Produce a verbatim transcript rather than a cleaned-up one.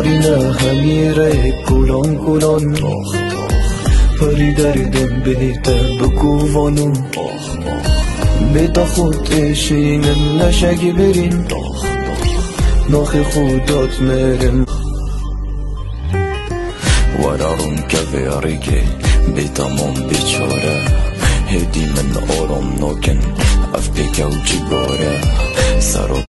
بارینه همیره کلان کلان پری دردم بهتر بکوانم بتا خود اشینم نشگی برین ناخ خودات مرم ورارون که ویارگه بیتامون بیچاره هدی من آرام ناکن اف بکو چی باره سرو